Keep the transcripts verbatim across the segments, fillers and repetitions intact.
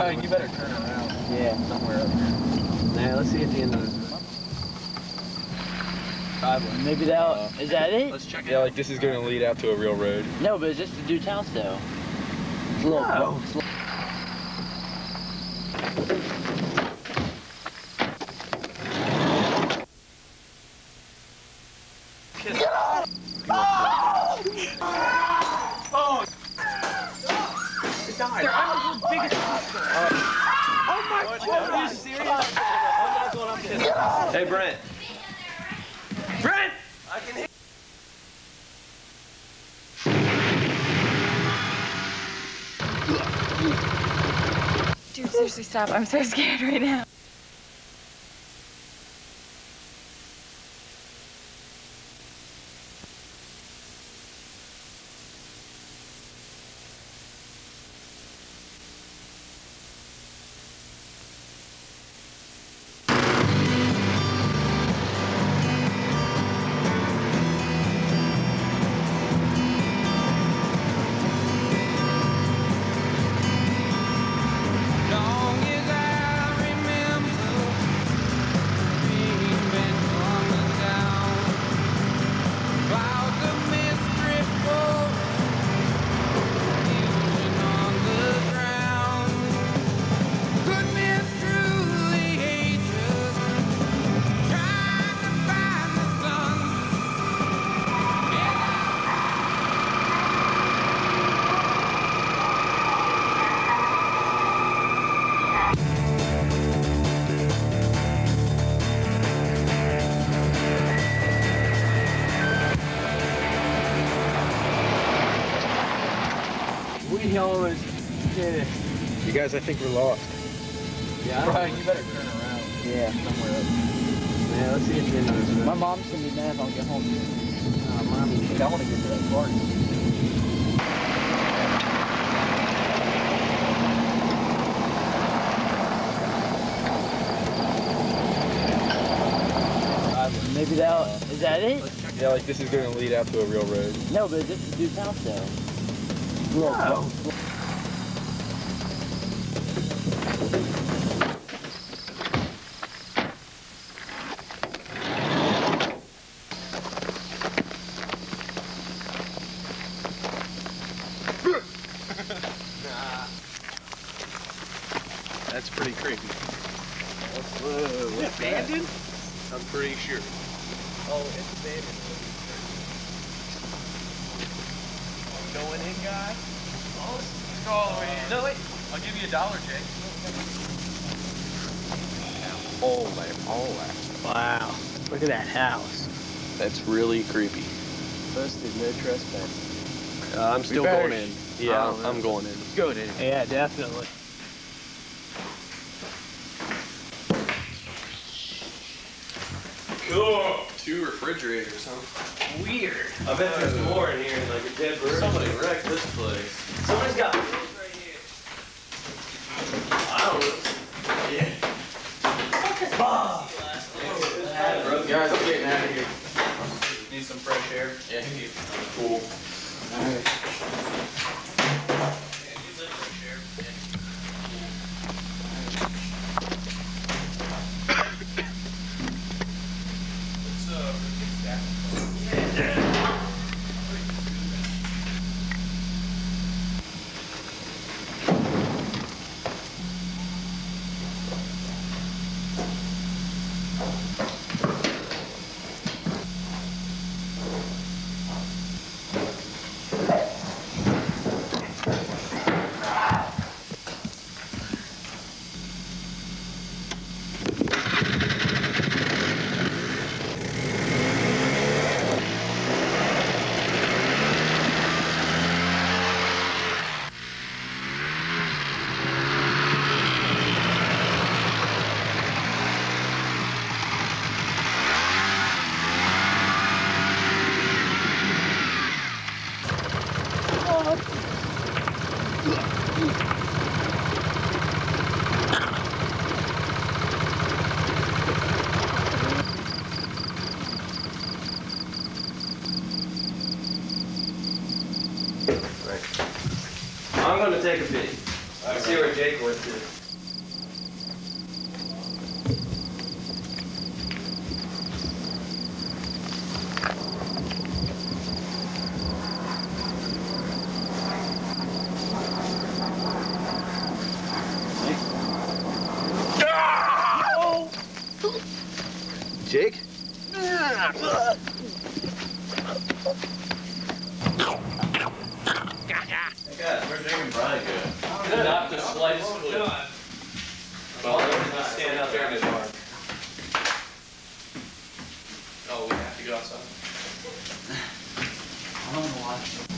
Brian, you better turn around. Yeah. Somewhere up here. Nah, let's see at the end of this. Driveway. Maybe that, uh, is that it? Let's check it Yeah, out. like this is gonna lead out to a real road. No, but it's just a dude's house though. It's a little, No. it's a little Get up! Oh! Oh! It died. I'm the biggest monster. Oh my God! Are you serious? I'm not going up there. Hey, Brent. Brent! I can hear. Dude, seriously, stop. I'm so scared right now. We almost did it. You guys, I think we're lost. Yeah. Brian, you better turn around. Yeah. Somewhere up here. Yeah, let's see at the end of this. My mom's gonna be mad if I don't get home soon. Uh, mommy. Dude, I want to get to that party. Maybe that, is that it? Yeah, like this is gonna lead out to a real road. No, but it's just a dude's house though. It's a little, No. Nah. That's pretty creepy. Whoa, what's abandoned? That? I'm pretty sure. Oh, it's abandoned. Going in, guy? Oh, let's go all the way in. No, wait. I'll give you a dollar, Jake. Holy, holy. wow. Look at that house. That's really creepy. Posted no trespassing. Uh, I'm still better- going in. Yeah, Oh, I'm going in. Go in. Yeah, definitely. Cool. Two refrigerators, huh? Weird. I bet there's more in here, like a dead bird. Somebody wrecked this place. Somebody's got pills right here. I don't know. Yeah. Bob! Guys, I'm getting out of here. Need some fresh air? Yeah. Cool. Alright. I'm gonna take a peek. See where Jake went to. Jake? God, where's Jake and Brian go? Not the slightest clue. Well, let's just stand out there in the dark. Oh, we have to go outside. I don't know why.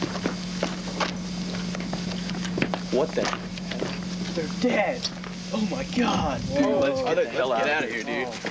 What the? They're dead. Oh my God. Dude, let's get, Oh, the let's hell get out out of of here, here, dude.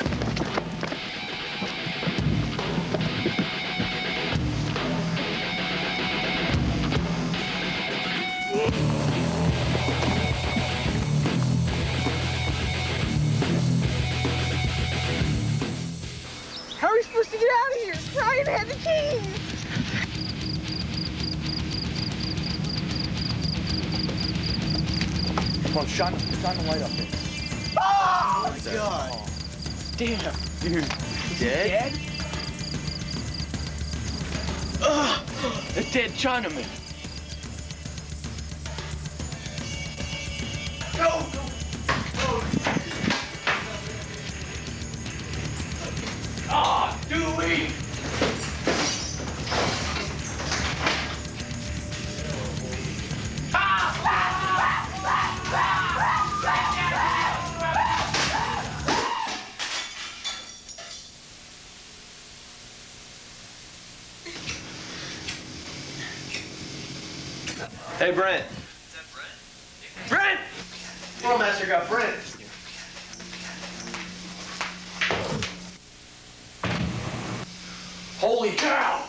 How are we supposed to get out of here? Brian had the keys. Come on, shine, shine the light up here. Oh my God. Damn. Dude, Dead? dead? Ugh, a dead Chinaman. Go, go, go. Ah, Dewey! Hey, Brent. Is that Brent? Brent! Well, Master got Brent. Holy cow!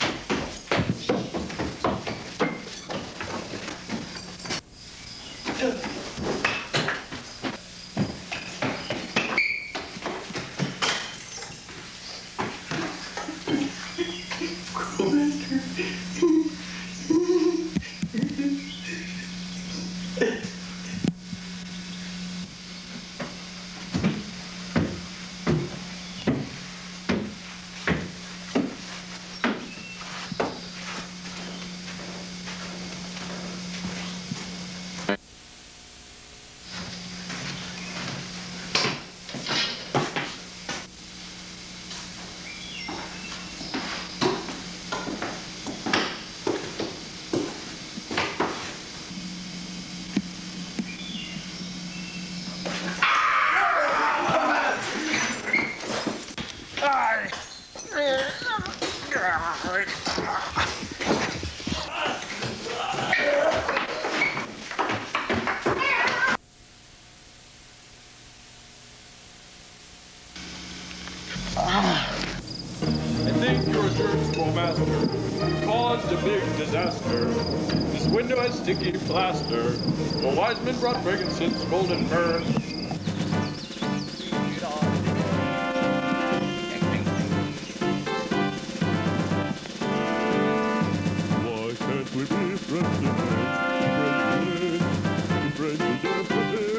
I think you're a church master. Caused a big disaster. This window has sticky plaster. The wise men brought frankincense, gold, and myrrh. Why can't we be friends again? Friends again, friends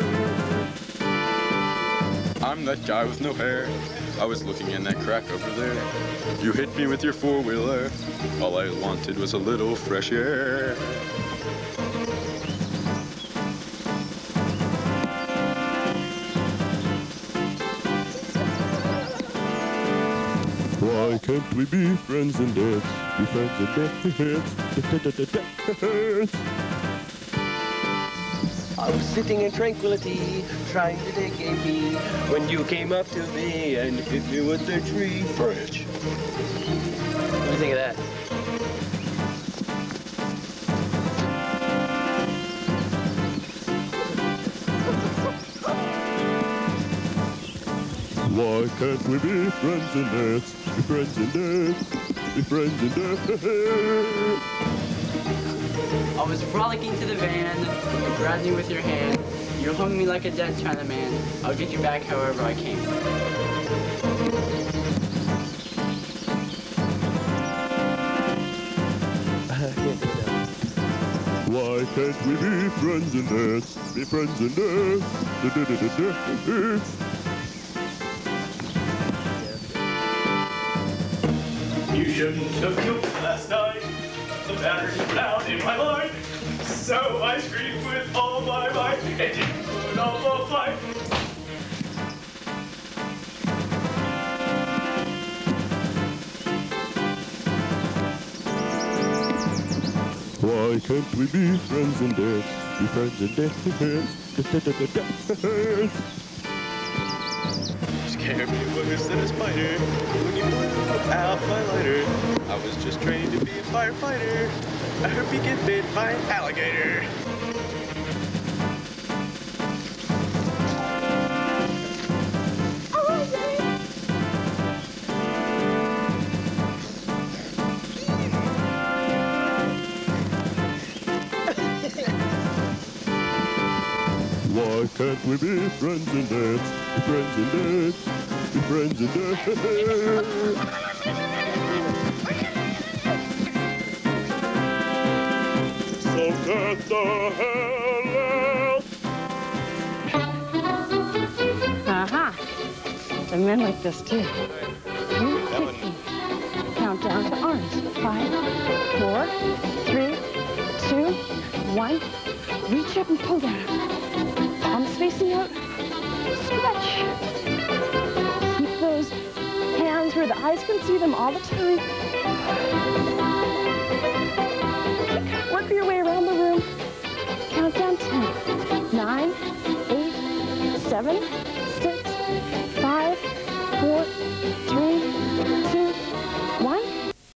again. I'm that guy with no hair. I was looking in that crack over there. You hit me with your four-wheeler. All I wanted was a little fresh air. Why can't we be friends and dance? Be friends and dance. I was sitting in tranquility, trying to take a pee, when you came up to me and hit me with the tree branch. What do you think of that? Why can't we be friends and dance? Be friends and dance. Be friends and dance. I was frolicking to the van, you grabbed me with your hand, you hung me like a dead Chinaman, I'll get you back however I can. Why can't we be friends and dance? Be friends and dance. Da, da, da, da, da. You shouldn't have killed me last night. The battery's down in my line. So I screamed with all my might and didn't put on the fight. Why can't we be friends and dance? Be friends and dance. Scared me worse than a spider when you blew out my lighter. I was just trained to be a firefighter. I hope you get bit by an alligator. Why can't we be friends and dance? Be friends and dance. Be friends and dance. So get the hell out. Uh-huh. And men like this, too. You kick me. Count down to arms. Five, four, three, two, one. Reach up and pull down. Arms facing out. Stretch. Keep those hands where the eyes can see them all the time. Work your way around the room. Count down ten. Nine, eight, seven, six, five, four, three,